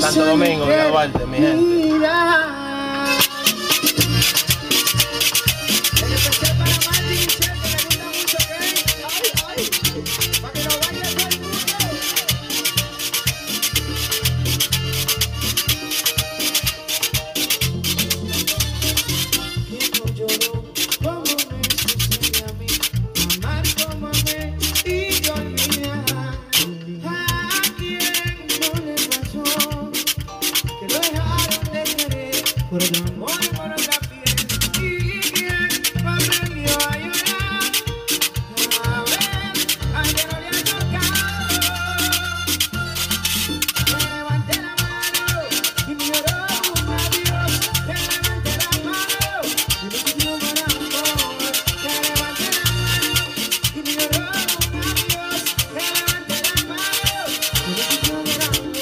Santo Domingo, Villa Duarte, mi gente. Por el amor y por otra piel, y quien me aprendió a llorar, a ver, a que no le ha tocado. Que levante la mano y me lloró un adiós. Que levante la mano y me pidió por amor. Que levante la mano y me lloró un adiós. Que levante la mano y me pidió por amor.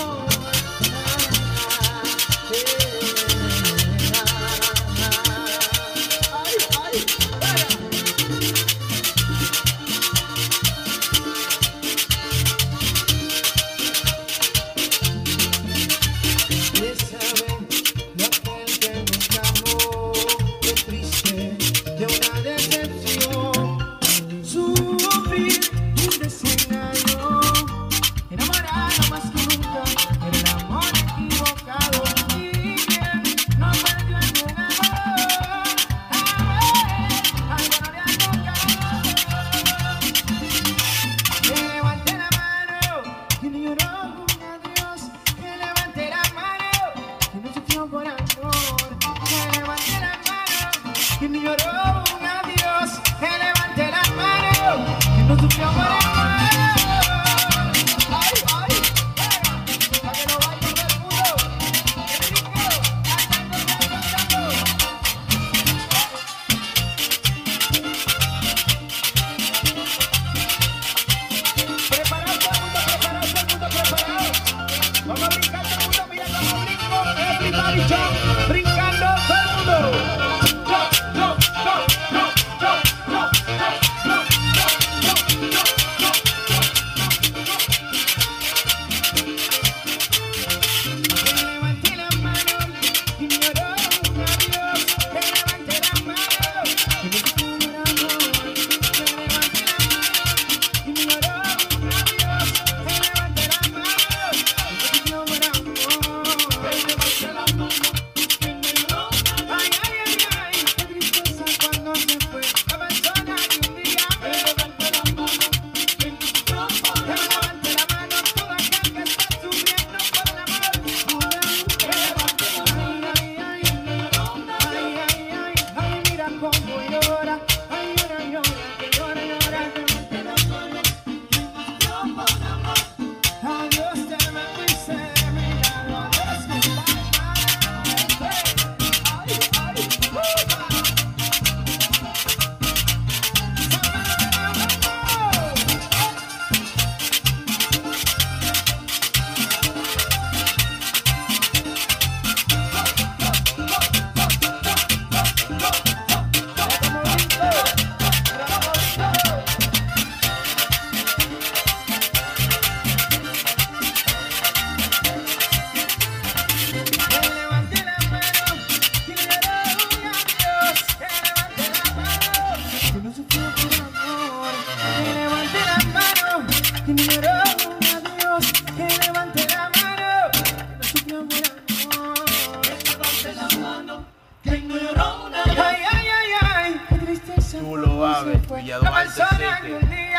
Que me lloró un adiós, que levante la mano, que no sufrió por amor. Ay, ay, para que lo baile todo el mundo. Que rico, cantando. Preparado todo el mundo, preparado. Vamos a brincar todo el mundo, mira cómo brinco. Everybody jump, brincando todo el mundo. Que me lloró un adiós, que levante la mano, que no sufrió por amor. Que levante la mano, que me lloró un adiós. Ay, ay, ay, ay, qué tristeza. Chulo, ave, Villa Duarte, la persona que un día